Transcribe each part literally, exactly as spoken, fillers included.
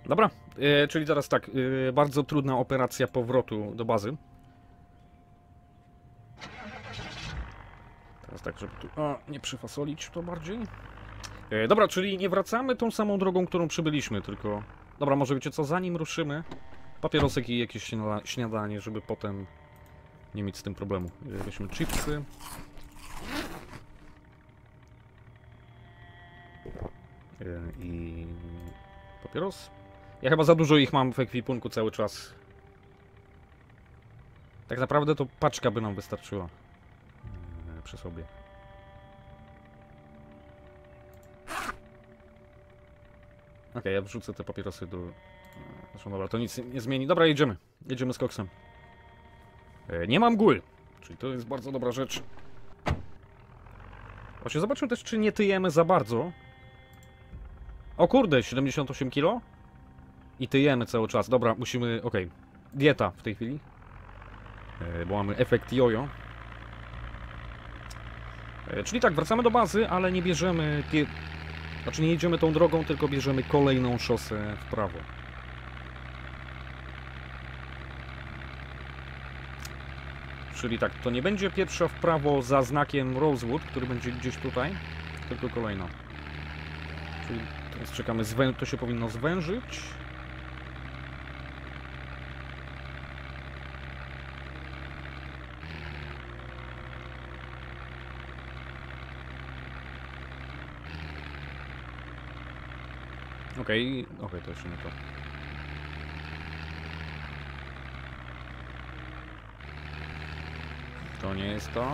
Dobra, e, czyli teraz tak, e, bardzo trudna operacja powrotu do bazy. Teraz tak, żeby tu o, nie przyfasolić to bardziej. E, dobra, czyli nie wracamy tą samą drogą, którą przybyliśmy, tylko... Dobra, może wiecie co, zanim ruszymy, papierosek i jakieś śniada śniadanie, żeby potem nie mieć z tym problemu. E, weźmy chipsy. E, I... papieros. Ja chyba za dużo ich mam w ekwipunku cały czas. Tak naprawdę to paczka by nam wystarczyła e, przy sobie. Okej, okay, ja wrzucę te papierosy do... Zresztą dobra, to nic nie zmieni. Dobra, jedziemy. Jedziemy z koksem. E, nie mam mgły, czyli to jest bardzo dobra rzecz. Właśnie zobaczmy też, czy nie tyjemy za bardzo. O kurde, siedemdziesiąt osiem kilo? I tyjemy cały czas. Dobra, musimy... Okej. Okay. Dieta w tej chwili. E, bo mamy efekt jojo. E, czyli tak, wracamy do bazy, ale nie bierzemy... Pie... Znaczy nie jedziemy tą drogą, tylko bierzemy kolejną szosę w prawo. Czyli tak, to nie będzie pierwsza w prawo za znakiem Rosewood, który będzie gdzieś tutaj, tylko kolejna. Czyli teraz czekamy, zwę... to się powinno zwężyć. Okej, okay. okej, okay, to jeszcze nie to. To nie jest to.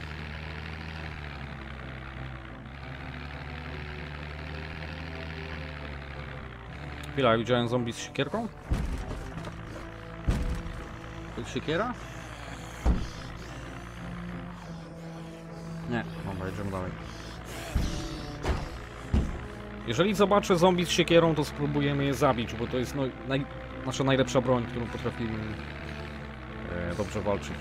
Chwila, widziałem zombie z siekierką? To jest siekiera? Nie, dobra, jedziemy dalej. Jeżeli zobaczę zombie z siekierą, to spróbujemy je zabić, bo to jest no, naj, nasza najlepsza broń, którą potrafimy e, dobrze walczyć.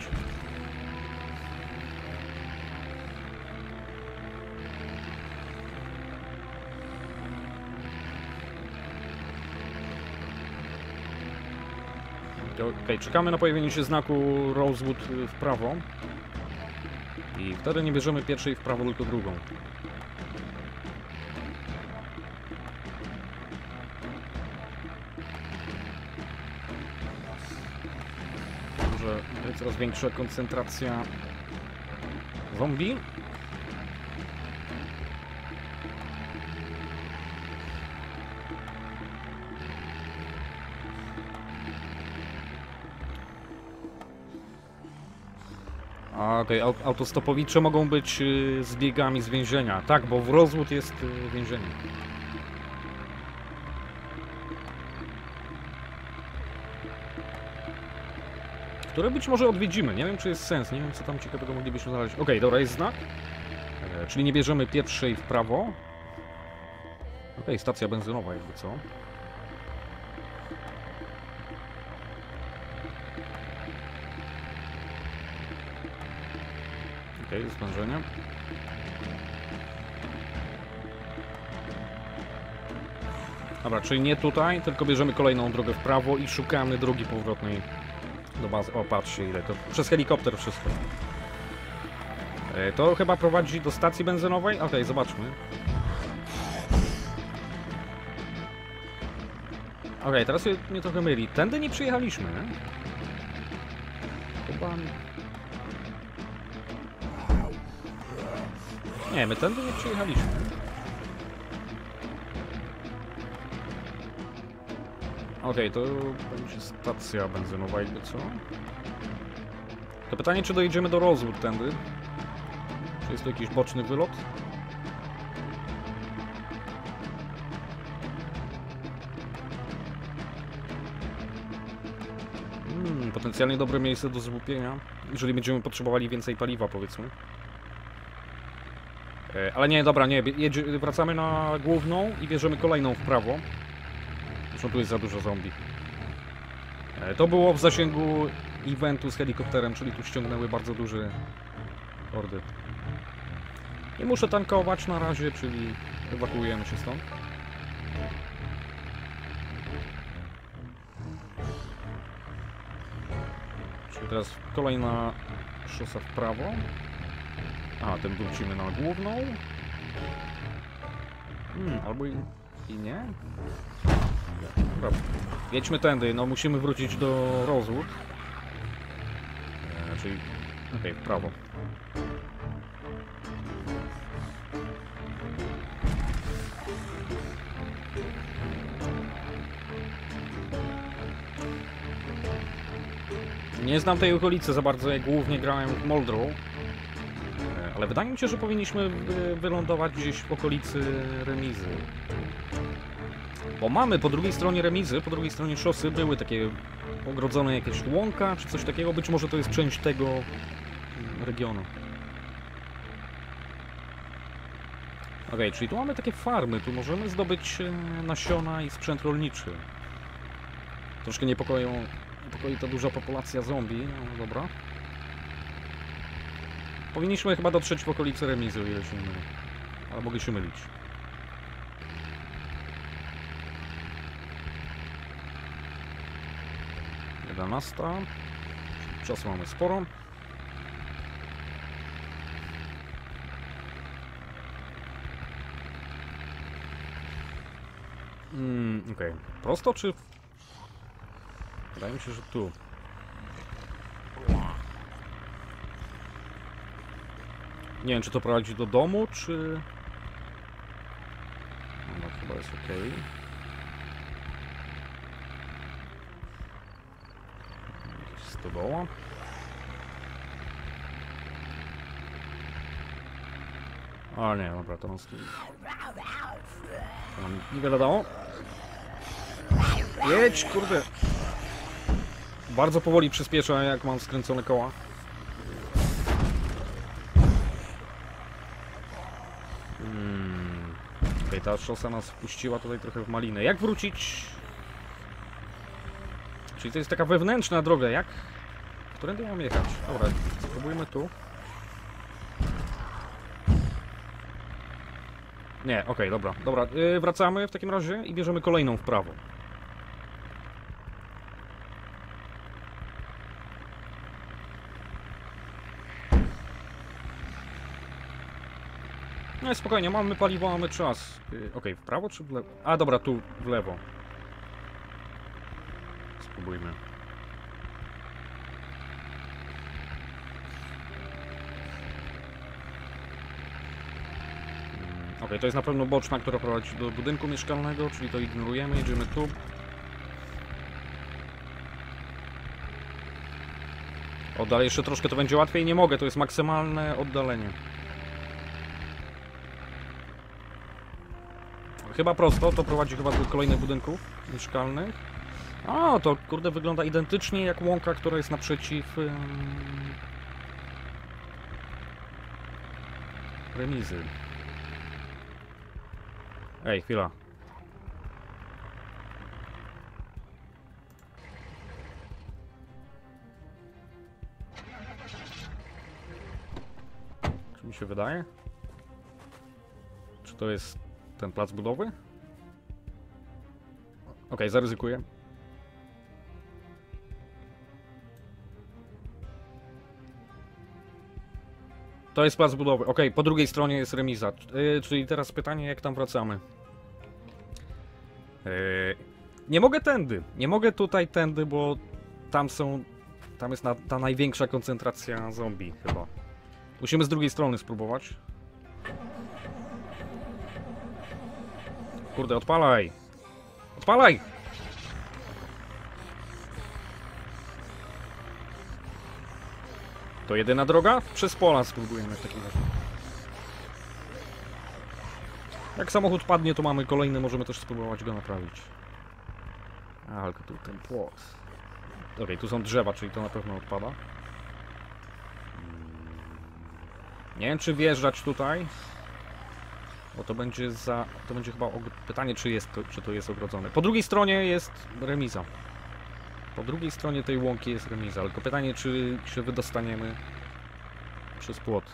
Okej, okay, czekamy na pojawienie się znaku Rosewood w prawo. I wtedy nie bierzemy pierwszej w prawo, tylko drugą. Może coraz większa koncentracja zombie. Okej, okay, autostopowicze mogą być y, zbiegami z więzienia. Tak, bo w Rosewood jest y, więzienie. Które być może odwiedzimy. Nie wiem, czy jest sens. Nie wiem, co tam ciekawego moglibyśmy znaleźć. Okej, okay, dobra, jest znak. E, czyli nie bierzemy pierwszej w prawo. Okej, okay, stacja benzynowa jakby co. Okej, okay, zwężenie. Dobra, czyli nie tutaj, tylko bierzemy kolejną drogę w prawo i szukamy drogi powrotnej do bazy. O, patrzcie ile to. Przez helikopter wszystko. E, to chyba prowadzi do stacji benzynowej? Okej, okay, zobaczmy. Okej, okay, teraz mnie trochę myli. Tędy nie przyjechaliśmy, nie? Chyba... Nie, my tędy nie przyjechaliśmy. Okej, okay, to będzie stacja benzynowa jakby co? To pytanie, czy dojedziemy do Rosewood tędy? Czy jest to jakiś boczny wylot? Hmm, potencjalnie dobre miejsce do złupienia, jeżeli będziemy potrzebowali więcej paliwa, powiedzmy. E, ale nie, dobra, nie, jedzie, wracamy na główną i bierzemy kolejną w prawo. Zresztą tu jest za dużo zombie. E, to było w zasięgu eventu z helikopterem, czyli tu ściągnęły bardzo duże hordy. Nie muszę tankować na razie, czyli ewakuujemy się stąd. Czyli teraz kolejna szosa w prawo. A, tym wrócimy na główną. Hmm, albo i, i nie? Dobra. Jedźmy tędy, no musimy wrócić do Rosewood. E, czyli... okej, okay, w prawo. Nie znam tej okolicy za bardzo, jak głównie grałem w Moldrow. Ale wydaje mi się, że powinniśmy wylądować gdzieś w okolicy remizy. Bo mamy po drugiej stronie remizy, po drugiej stronie szosy były takie ogrodzone jakieś łąka, czy coś takiego. Być może to jest część tego regionu. Ok, czyli tu mamy takie farmy, tu możemy zdobyć nasiona i sprzęt rolniczy. Troszkę niepokoją, niepokoi ta duża populacja zombie, no dobra. Powinniśmy chyba dotrzeć w okolicy remizy, o ile się nie mylę. Ale mogę się mylić. jedenasta. Czasu mamy sporo. Mm, okej. Okay. Prosto czy... wydaje mi się, że tu. Nie wiem, czy to prowadzi do domu, czy... no chyba jest ok. Jakieś stodoła. A nie, dobra, to nas tu... to nam niewiele dało. Jedź, kurde! Bardzo powoli przyspiesza, jak mam skręcone koła. Hmm. Okej, ta szosa nas wpuściła tutaj trochę w malinę. Jak wrócić? Czyli to jest taka wewnętrzna droga, jak? Którędy mam jechać? Dobra, spróbujmy tu. Nie, okej, okay, dobra, dobra. Yy, wracamy w takim razie i bierzemy kolejną w prawo. No spokojnie, mamy paliwo, mamy czas. Yy, okej, okay, w prawo czy w lewo? A dobra, tu w lewo. Spróbujmy. Ok, to jest na pewno boczna, która prowadzi do budynku mieszkalnego, czyli to ignorujemy, jedziemy tu. O, dalej jeszcze troszkę to będzie łatwiej, nie mogę, to jest maksymalne oddalenie. Chyba prosto, to prowadzi chyba do kolejnych budynków mieszkalnych. A, to kurde wygląda identycznie jak łąka, która jest naprzeciw um, remizy. Ej, chwila. Czy mi się wydaje? Czy to jest ten plac budowy? Okej, okay, zaryzykuję. To jest plac budowy. Okej, okay, po drugiej stronie jest remiza. Yy, czyli teraz pytanie, jak tam wracamy? Yy, nie mogę tędy. Nie mogę tutaj tędy, bo tam są... tam jest na, ta największa koncentracja zombie chyba. Musimy z drugiej strony spróbować. Kurde, odpalaj! Odpalaj! To jedyna droga? Przez pola spróbujemy w takim razie. Jak samochód padnie, to mamy kolejny, możemy też spróbować go naprawić. A, ale tu ten płot. Okej, okay, tu są drzewa, czyli to na pewno odpada. Nie wiem, czy wjeżdżać tutaj. Bo to będzie za... to będzie chyba pytanie, czy jest to, czy to jest ogrodzone. Po drugiej stronie jest remiza. Po drugiej stronie tej łąki jest remiza, tylko pytanie, czy się wydostaniemy przez płot.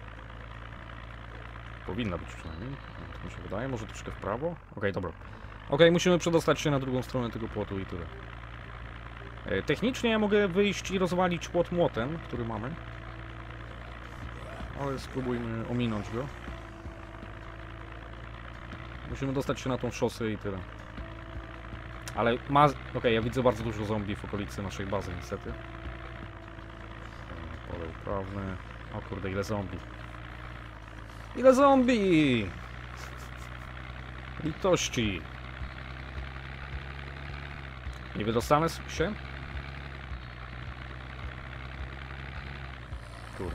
Powinna być przynajmniej, tak mi się wydaje, może troszkę w prawo. Okej, okay, dobra. Okej, musimy przedostać się na drugą stronę tego płotu i tyle. E, technicznie ja mogę wyjść i rozwalić płot młotem, który mamy. Ale spróbujmy ominąć go. Musimy dostać się na tą szosę i tyle. Ale ma... Okej, okay, ja widzę bardzo dużo zombie w okolicy naszej bazy niestety. Pole uprawne. O kurde, ile zombie. Ile zombie! Litości! Nie wydostanę się? Kurde.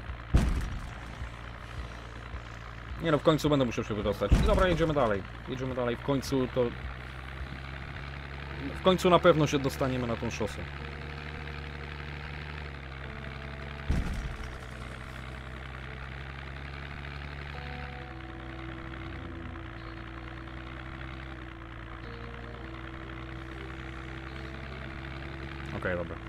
Nie no, w końcu będę musiał się wydostać. Dobra, jedziemy dalej. Jedziemy dalej. W końcu to... W końcu na pewno się dostaniemy na tą szosę. Okej, okay, dobra.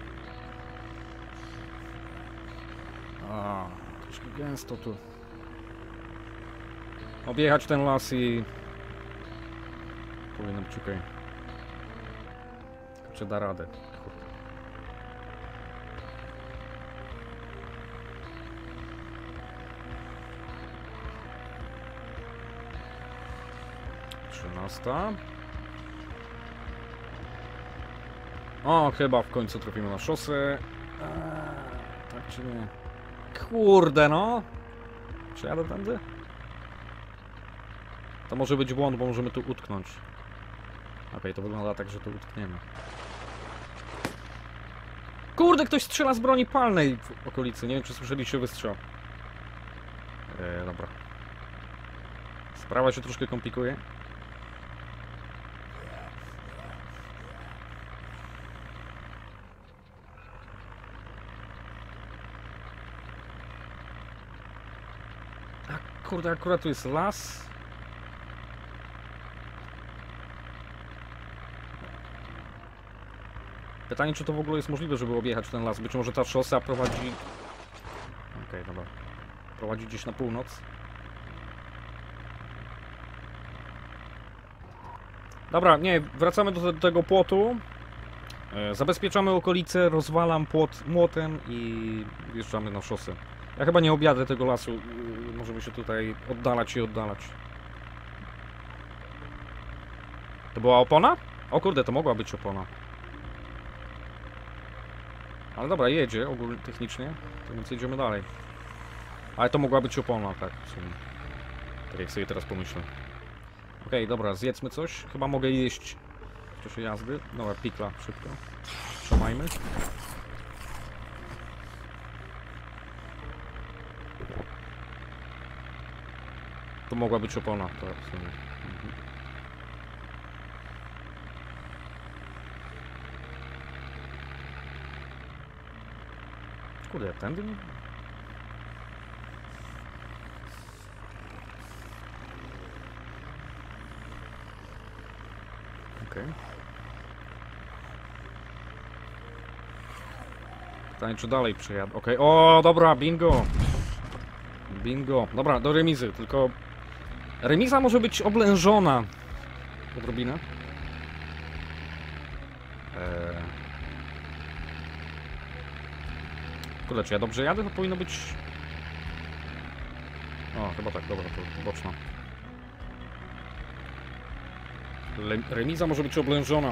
A, troszkę gęsto tu. Objechać ten las i... Powinno być okej. Czy da radę? Kurde. Trzynasta. O, chyba w końcu trafimy na szosę. Eee, tak czy nie? Kurde no! Czy jadę tędy? To może być błąd, bo możemy tu utknąć. Okej, okay, to wygląda tak, że tu utkniemy. Kurde, ktoś strzela z broni palnej w okolicy. Nie wiem, czy słyszeliście wystrzał. Eee, dobra. Sprawa się troszkę komplikuje. A kurde, akurat tu jest las. Pytanie, czy to w ogóle jest możliwe, żeby objechać ten las. Być może ta szosa prowadzi... Okej, okay, dobra. Prowadzi gdzieś na północ. Dobra, nie, wracamy do, do tego płotu. E, zabezpieczamy okolice, rozwalam płot młotem i wjeżdżamy na szosę. Ja chyba nie objadę tego lasu. E, możemy się tutaj oddalać i oddalać. To była opona? O kurde, to mogła być opona. Ale dobra, jedzie ogólnie technicznie, to więc jedziemy dalej. Ale to mogła być opona, tak w sumie. Tak jak sobie teraz pomyślę. Okej, okay, dobra, zjedzmy coś. Chyba mogę jeść w czasie jazdy. Dobra, pikla, szybko. Trzymajmy. To mogła być opona, to w sumie. Mhm. Kurde, tędy nie... Okej. Okay. Pytanie, czy dalej przejadę. Okej, okay. O, dobra, bingo! Bingo. Dobra, do remizy, tylko... Remiza może być oblężona. Odrobinę. Eee... Kurde, czy ja dobrze jadę? To powinno być... O, chyba tak, dobra, to boczna. Le remiza może być oblężona.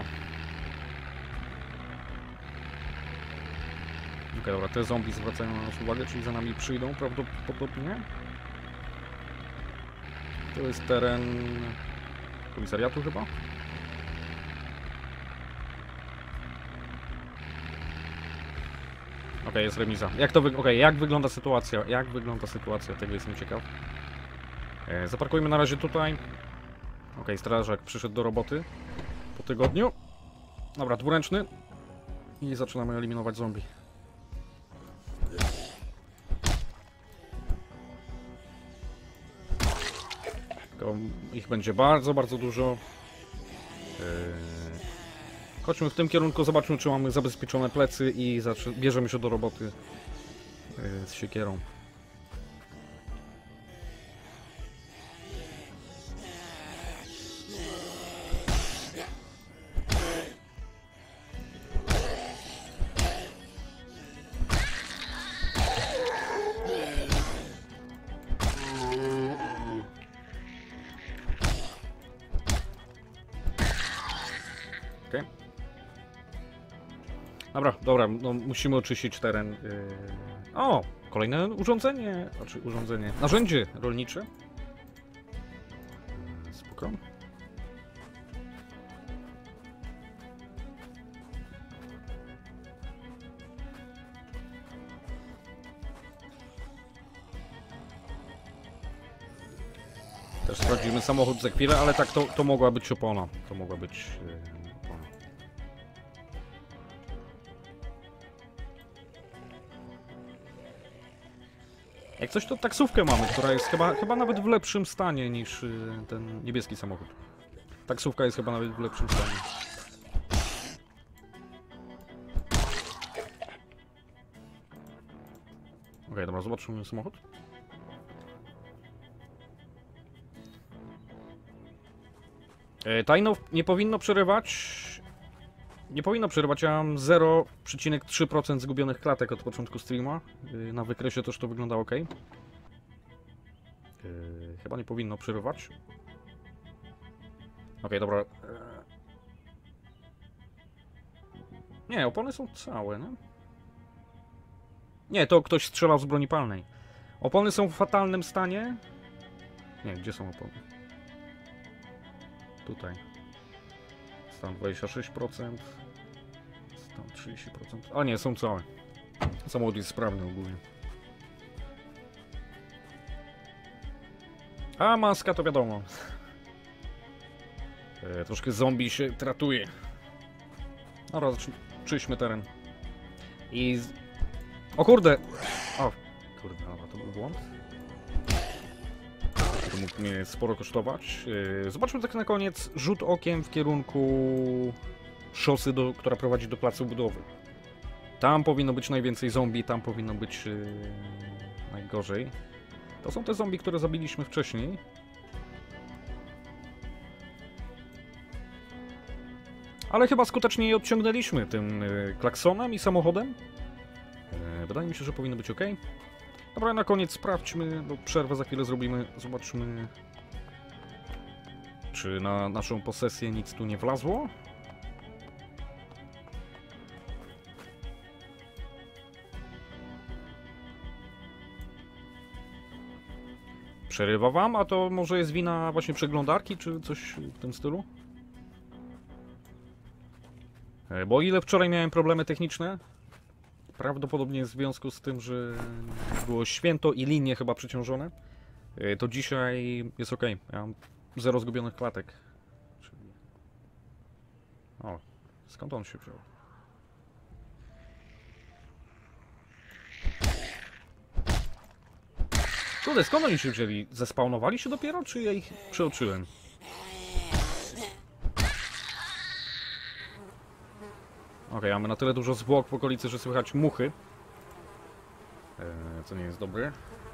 Okej, okay, dobra, te zombie zwracają na nas uwagę, czyli za nami przyjdą prawdopodobnie. To jest teren... komisariatu chyba? Okej, okay, jest remiza. Jak to wy... Okej, okay, jak wygląda sytuacja? Jak wygląda sytuacja? Tego jestem ciekaw. E, zaparkujmy na razie tutaj. Okej, okay, strażak przyszedł do roboty po tygodniu. Dobra, dwuręczny. I zaczynamy eliminować zombie. Tylko ich będzie bardzo, bardzo dużo. Yy... Chodźmy w tym kierunku, zobaczmy, czy mamy zabezpieczone plecy i bierzemy się do roboty yy, z siekierą. Dobra, dobra, no musimy oczyścić teren. Yy... O! Kolejne urządzenie, znaczy urządzenie, narzędzie rolnicze. Spoko. Też sprawdzimy samochód za chwilę, ale tak, to, to mogła być opona. To mogła być yy, opona. Jak coś, to taksówkę mamy, która jest chyba, chyba nawet w lepszym stanie niż yy, ten niebieski samochód. Taksówka jest chyba nawet w lepszym stanie. Okej, okay, dobra, zobaczymy samochód. Tajno nie powinno przerywać. Nie powinno przerywać. Ja mam zero przecinek trzy procent zgubionych klatek od początku streama. Na wykresie też to wygląda ok. Yy, chyba nie powinno przerywać. Ok, dobra. Yy. Nie, opony są całe, nie? Nie, to ktoś strzelał z broni palnej. Opony są w fatalnym stanie. Nie, gdzie są opony? Tutaj. Stan dwadzieścia sześć procent. Stan trzydzieści procent. A nie, są całe. Samochód jest sprawny ogólnie. A maska to wiadomo. E, troszkę zombie się tratuje. Dobra, czyśmy teren. I... Z... O kurde! O kurde, dobra, to był błąd. To mógł mnie sporo kosztować. Zobaczmy tak na koniec rzut okiem w kierunku szosy, do, która prowadzi do placu budowy. Tam powinno być najwięcej zombie, tam powinno być yy, najgorzej. To są te zombie, które zabiliśmy wcześniej. Ale chyba skutecznie je odciągnęliśmy tym yy, klaksonem i samochodem. Yy, wydaje mi się, że powinno być ok. Dobra, na koniec sprawdźmy, bo przerwę za chwilę zrobimy, zobaczmy, czy na naszą posesję nic tu nie wlazło. Przerywa wam, a to może jest wina właśnie przeglądarki, czy coś w tym stylu? Bo o ile wczoraj miałem problemy techniczne, prawdopodobnie w związku z tym, że było święto i linie chyba przeciążone, to dzisiaj jest ok. Ja mam zero zgubionych klatek. Czyli... O, skąd on się wziął? Kurde, skąd oni się wzięli? Zespawnowali się dopiero, czy ja ich przeoczyłem? Ok, mamy na tyle dużo zwłok w okolicy, że słychać muchy. Eee, co nie jest dobre.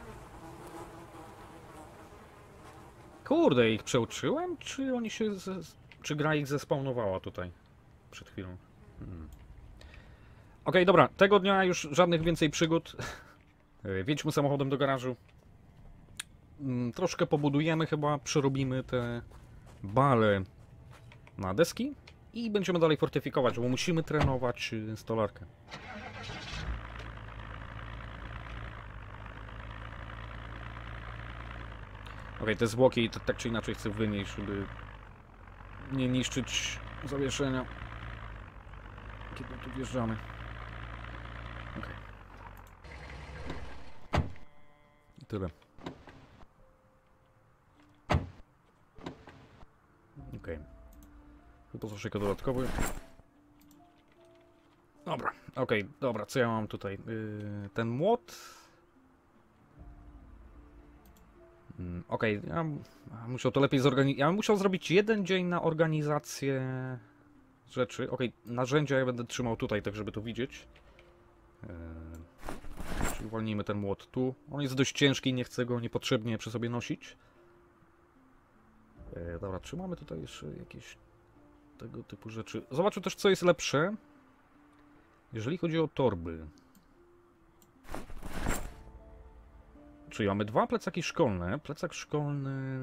Kurde, ich przeoczyłem? Czy oni się... Z... Czy gra ich zespawnowała tutaj? Przed chwilą. Hmm. Ok, dobra. Tego dnia już żadnych więcej przygód. Eee, Wjedźmy samochodem do garażu. Hmm, troszkę pobudujemy chyba. Przerobimy te bale na deski. I będziemy dalej fortyfikować, bo musimy trenować stolarkę. Ok, te zwłoki tak czy inaczej chcę wynieść, żeby nie niszczyć zawieszenia, kiedy tu wjeżdżamy. Ok. I tyle. Ok. Wyposażenie dodatkowy. Dobra, okej, okay, dobra, co ja mam tutaj? Yy, ten młot. Yy, okej, okay, ja muszę to lepiej zorganizować. Ja bym musiał zrobić jeden dzień na organizację rzeczy. Okej, okay, narzędzia ja będę trzymał tutaj, tak żeby to widzieć. Yy, czyli uwolnijmy ten młot tu. On jest dość ciężki, nie chcę go niepotrzebnie przy sobie nosić. Yy, dobra, czy mamy tutaj jeszcze jakieś tego typu rzeczy? Zobaczmy też, co jest lepsze. Jeżeli chodzi o torby. Czyli mamy dwa plecaki szkolne. Plecak szkolny...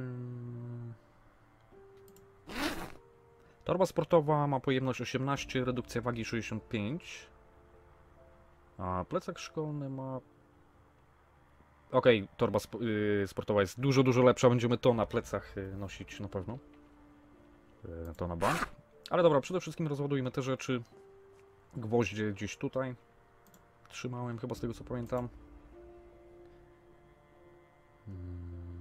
Torba sportowa ma pojemność osiemnaście, redukcja wagi sześćdziesiąt pięć. A plecak szkolny ma... Okej, okay, torba sp yy, sportowa jest dużo, dużo lepsza. Będziemy to na plecach yy, nosić na pewno. Yy, to na bank. Ale dobra, przede wszystkim rozładujmy te rzeczy. Gwoździe gdzieś tutaj trzymałem, chyba z tego co pamiętam. Hmm.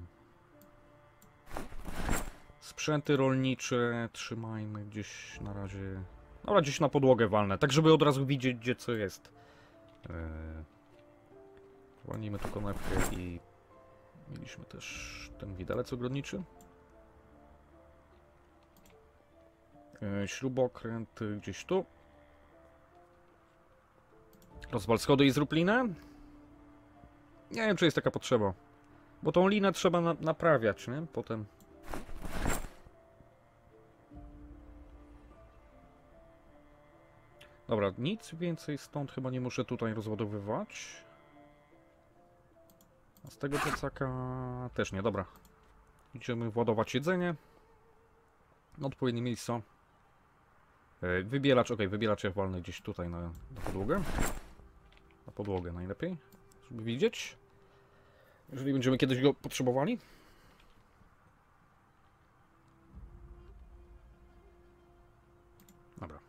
Sprzęty rolnicze trzymajmy gdzieś na razie. Dobra, gdzieś na podłogę walnę, tak żeby od razu widzieć, gdzie co jest. Yy. Walnijmy tu konewkę i mieliśmy też ten widelec ogrodniczy. Yy, śrubokręt gdzieś tu. Rozwal schody i zrób linę. Nie wiem, czy jest taka potrzeba. Bo tą linę trzeba na naprawiać, nie? Potem. Dobra, nic więcej stąd chyba nie muszę tutaj rozładowywać. A z tego plecaka też nie, dobra. Idziemy władować jedzenie. Odpowiednie miejsca. Wybielacz, ok, wybielacz ja walnę gdzieś tutaj na, na podłogę. Na podłogę najlepiej, żeby widzieć. Jeżeli będziemy kiedyś go potrzebowali. Dobra.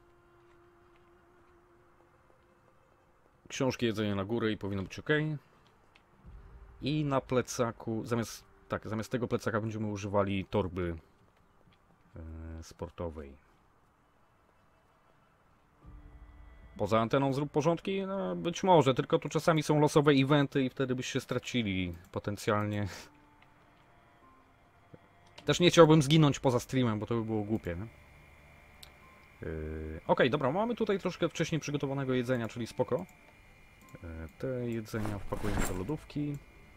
Książki, jedzenie na górę i powinno być ok. I na plecaku, zamiast, tak, zamiast tego plecaka będziemy używali torby e, sportowej. Poza anteną zrób porządki? No, być może, tylko tu czasami są losowe eventy i wtedy byście stracili potencjalnie. Też nie chciałbym zginąć poza streamem, bo to by było głupie, nie? Yy, ok, dobra, mamy tutaj troszkę wcześniej przygotowanego jedzenia, czyli spoko. Yy, te jedzenia wpakujemy do lodówki.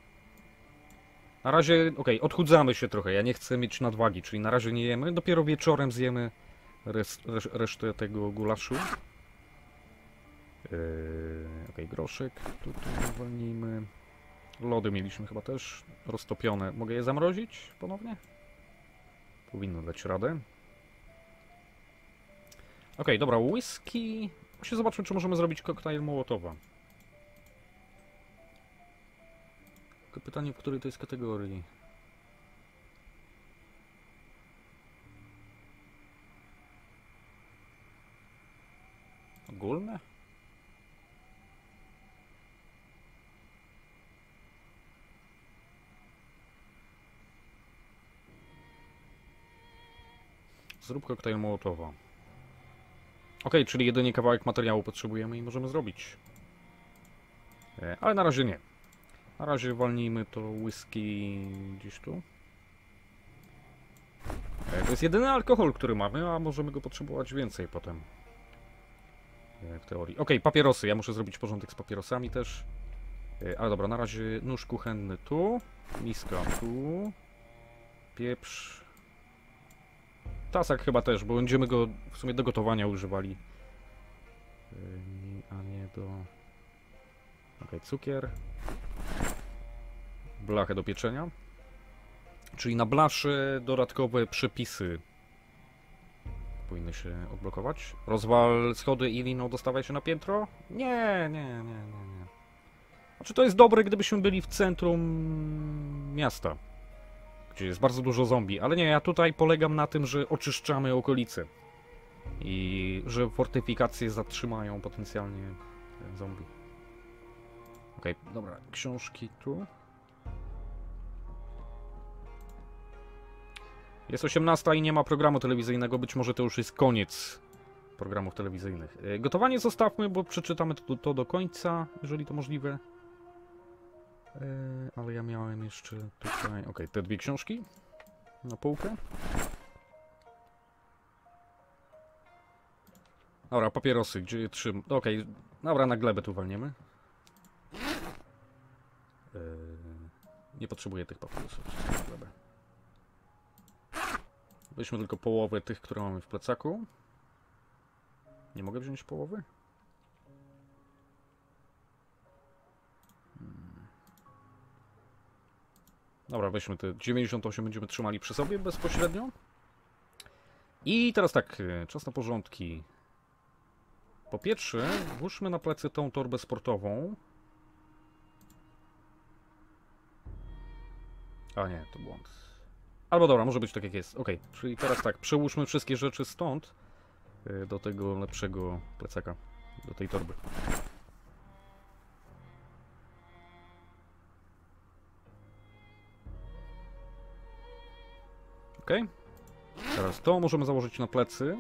Na razie, ok, odchudzamy się trochę, ja nie chcę mieć nadwagi, czyli na razie nie jemy. Dopiero wieczorem zjemy rest, resz, resztę tego gulaszu. Yy, ok, groszek, tutaj uwolnijmy. Lody mieliśmy chyba też roztopione. Mogę je zamrozić ponownie? Powinno dać radę. Ok, dobra, whisky. Właśnie zobaczmy, czy możemy zrobić koktajl Mołotowa. Tylko pytanie, w której to jest kategorii. Ogólne? Zrób koktajl Mołotowa. Ok, czyli jedynie kawałek materiału potrzebujemy i możemy zrobić. E, ale na razie nie. Na razie walnijmy to whisky gdzieś tu. E, to jest jedyny alkohol, który mamy, a możemy go potrzebować więcej potem. E, w teorii. Ok, papierosy. Ja muszę zrobić porządek z papierosami też. E, ale dobra, na razie nóż kuchenny tu. Miska tu. Pieprz. Tasak chyba też, bo będziemy go w sumie do gotowania używali. Yy, a nie do... Ok, cukier. Blachę do pieczenia. Czyli na blaszy dodatkowe przepisy powinny się odblokować. Rozwal schody i liną dostawaj się na piętro? Nie, nie, nie, nie, nie. Znaczy to jest dobre, gdybyśmy byli w centrum miasta, gdzie jest bardzo dużo zombie, ale nie, ja tutaj polegam na tym, że oczyszczamy okolice i że fortyfikacje zatrzymają potencjalnie zombie. Okej, okay, dobra, książki tu. Jest osiemnasta i nie ma programu telewizyjnego, być może to już jest koniec programów telewizyjnych. Gotowanie zostawmy, bo przeczytamy to, to do końca, jeżeli to możliwe. Yy, ale ja miałem jeszcze tutaj... Ok, te dwie książki na półkę. Dobra, papierosy, gdzie je trzymam? Ok, dobra, na glebę tu walniemy. Yy, nie potrzebuję tych papierosów. Na glebę. Weźmy tylko połowę tych, które mamy w plecaku. Nie mogę wziąć połowy? Dobra, weźmy te dziewięćdziesiąt osiem, będziemy trzymali przy sobie bezpośrednio. I teraz tak, czas na porządki. Po pierwsze, włóżmy na plecy tą torbę sportową. A nie, to błąd. Albo dobra, może być tak jak jest. Ok, czyli teraz tak, przełóżmy wszystkie rzeczy stąd do tego lepszego plecaka, do tej torby. Ok. Teraz to możemy założyć na plecy.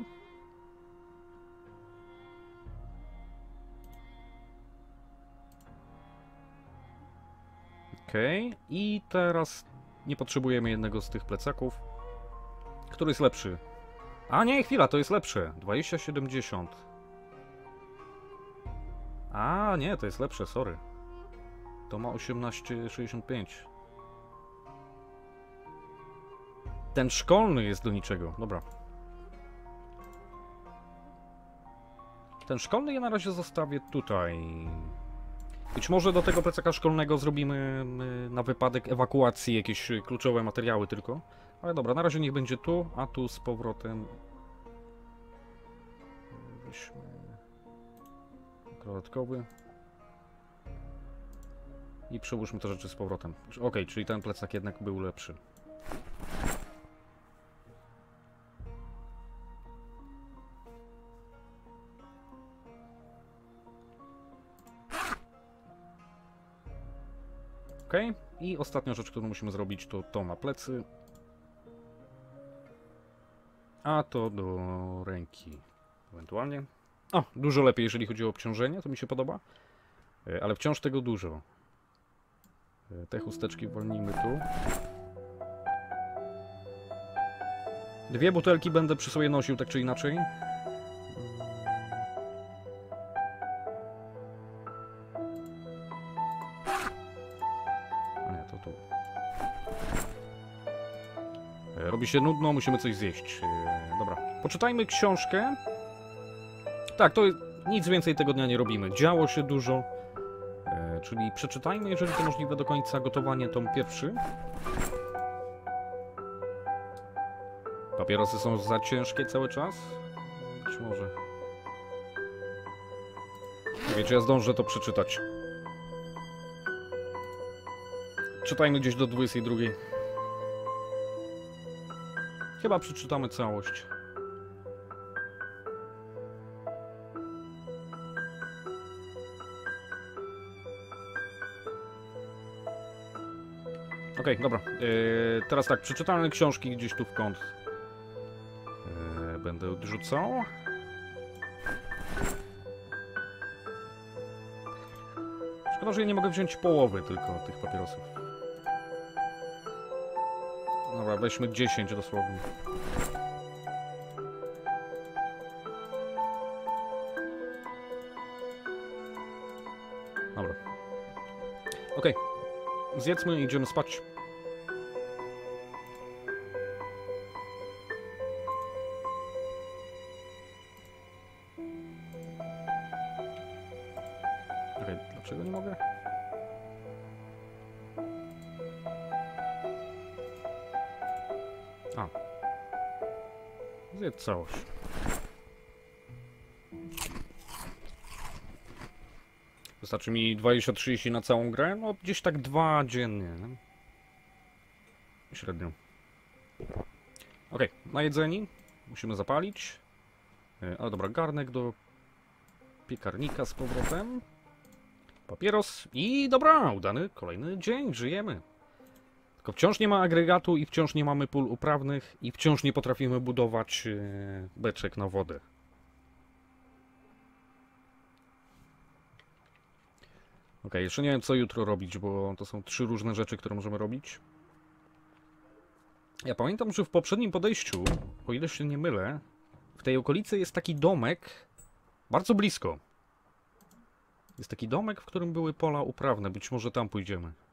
Ok. I teraz nie potrzebujemy jednego z tych plecaków. Który jest lepszy? A nie, chwila, to jest lepsze. dwadzieścia siedemdziesiąt. A nie, to jest lepsze, sorry. To ma osiemnaście sześćdziesiąt pięć. Ten szkolny jest do niczego. Dobra. Ten szkolny ja na razie zostawię tutaj. Być może do tego plecaka szkolnego zrobimy na wypadek ewakuacji jakieś kluczowe materiały tylko. Ale dobra, na razie niech będzie tu, a tu z powrotem... Weźmy... dodatkowy. I przełóżmy te rzeczy z powrotem. Ok, czyli ten plecak jednak był lepszy. Ok, i ostatnia rzecz, którą musimy zrobić, to to na plecy. A to do ręki ewentualnie. O, dużo lepiej, jeżeli chodzi o obciążenie, to mi się podoba. Ale wciąż tego dużo. Te chusteczki walnijmy tu. Dwie butelki będę przy sobie nosił, tak czy inaczej. A nie, to tu. Robi się nudno, musimy coś zjeść. Dobra, poczytajmy książkę. Tak, to nic więcej tego dnia nie robimy. Działo się dużo. Czyli przeczytajmy, jeżeli to możliwe, do końca gotowanie tom pierwszy. Papierosy są za ciężkie cały czas? Być może. Nie wiem, czy ja zdążę to przeczytać. Czytajmy gdzieś do dwudziestej drugiej. Chyba przeczytamy całość. Okej, okay, dobra. Yy, teraz tak, przeczytane książki gdzieś tu w kąt. Yy, będę odrzucał. Szkoda, że ja nie mogę wziąć połowy tylko tych papierosów. Dobra, weźmy dziesięć dosłownie. Dobra. Okej. Okay. Zjedzmy i idziemy spać. Okay, dlaczego nie mogę? A. Zjedz całość. Wystarczy mi dwadzieścia trzydzieści na całą grę? No gdzieś tak dwa dziennie. Nie? Średnio. Ok, najedzeni. Musimy zapalić. Ale dobra, garnek do piekarnika z powrotem. Papieros i dobra, udany kolejny dzień, żyjemy. Tylko wciąż nie ma agregatu i wciąż nie mamy pól uprawnych i wciąż nie potrafimy budować beczek na wodę. Ok, jeszcze nie wiem, co jutro robić, bo to są trzy różne rzeczy, które możemy robić. Ja pamiętam, że w poprzednim podejściu, o ile się nie mylę, w tej okolicy jest taki domek bardzo blisko. Jest taki domek, w którym były pola uprawne. Być może tam pójdziemy.